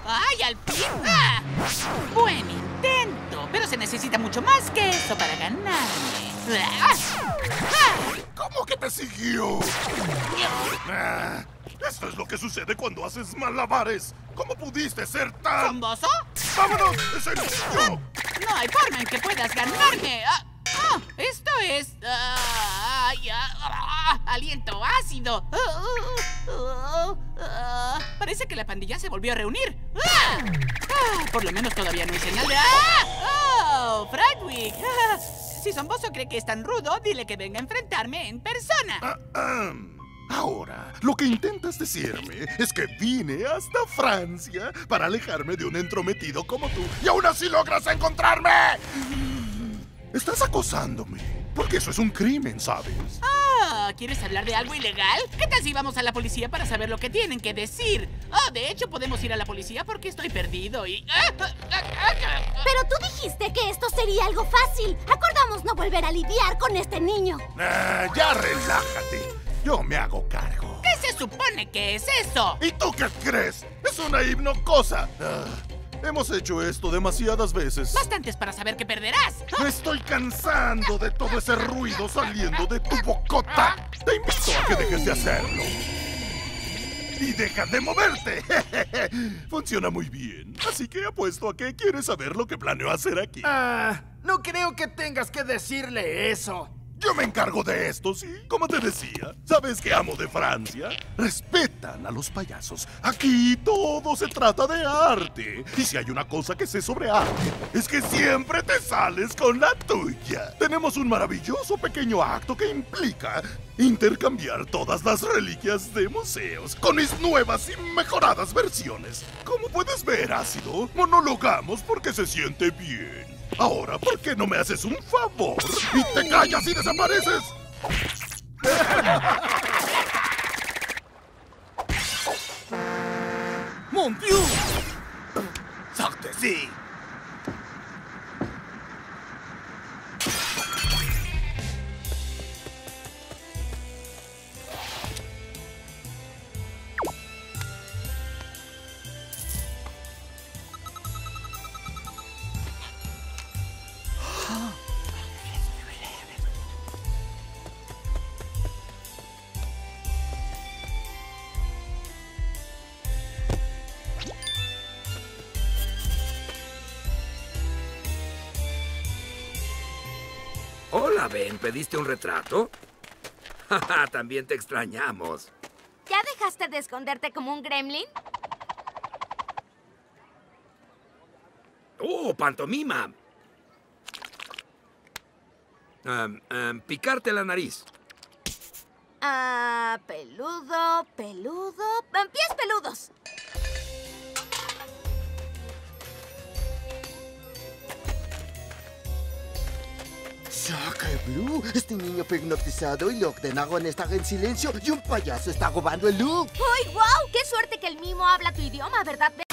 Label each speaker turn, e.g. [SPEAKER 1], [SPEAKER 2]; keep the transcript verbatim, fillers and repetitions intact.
[SPEAKER 1] ¡Ay, al fin! ¡Ah! Buen intento, pero se necesita mucho más que eso para ganarme. ¡Ah! ¡Ah!
[SPEAKER 2] ¿Cómo que te siguió? Ah, esto es lo que sucede cuando haces malabares. ¿Cómo pudiste ser tan...?
[SPEAKER 1] ¿Zomboso?
[SPEAKER 2] ¡Vámonos! ¡Es el niño!
[SPEAKER 1] No hay forma en que puedas ganarme. Ah, ah, esto es... ah, ay, ah, ah, aliento ácido. Ah, ah, ah, ah, parece que la pandilla se volvió a reunir. Ah, ah, por lo menos todavía no hay señal de... ¡Ah! ¡Oh, Fradwick! Ah, si Zomboso cree que es tan rudo, dile que venga a enfrentarme en persona.
[SPEAKER 2] Ah, ah. Ahora, lo que intentas decirme es que vine hasta Francia para alejarme de un entrometido como tú y aún así logras encontrarme. Estás acosándome, porque eso es un crimen, ¿sabes?
[SPEAKER 1] Ah, ¿quieres hablar de algo ilegal? ¿Qué tal si vamos a la policía para saber lo que tienen que decir? Ah, de hecho podemos ir a la policía porque estoy perdido y...
[SPEAKER 3] Pero tú dijiste que esto sería algo fácil. Acordamos no volver a lidiar con este niño.
[SPEAKER 2] Ah, ya relájate. Yo me hago cargo.
[SPEAKER 1] ¿Qué se supone que es eso?
[SPEAKER 2] ¿Y tú qué crees? Es una hipnocosa. Ah, hemos hecho esto demasiadas veces.
[SPEAKER 1] Bastantes para saber que perderás.
[SPEAKER 2] Me estoy cansando de todo ese ruido saliendo de tu bocota. Te invito a que dejes de hacerlo. Y deja de moverte. Funciona muy bien. Así que apuesto a que quieres saber lo que planeo hacer aquí.
[SPEAKER 4] Ah, no creo que tengas que decirle eso.
[SPEAKER 2] Yo me encargo de esto, sí. Como te decía, ¿sabes qué amo de Francia? Respetan a los payasos. Aquí todo se trata de arte. Y si hay una cosa que sé sobre arte, es que siempre te sales con la tuya. Tenemos un maravilloso pequeño acto que implica intercambiar todas las reliquias de museos con mis nuevas y mejoradas versiones. Como puedes ver, Ácido, monologamos porque se siente bien. Ahora, ¿por qué no me haces un favor y te callas y desapareces?
[SPEAKER 4] ¡Mon Dieu! ¡Sortez-y!
[SPEAKER 5] Hola, Ben. ¿Pediste un retrato? También te extrañamos.
[SPEAKER 3] ¿Ya dejaste de esconderte como un gremlin?
[SPEAKER 5] ¡Oh, pantomima! Um, um, picarte la nariz.
[SPEAKER 3] Ah, peludo, peludo... ¡Pies peludos!
[SPEAKER 6] Sacre Blue, este niño fue hipnotizado y lo ordenaron estar en silencio y un payaso está robando el look.
[SPEAKER 3] ¡Uy, wow! ¡Qué suerte que el mimo habla tu idioma, ¿verdad, Ben?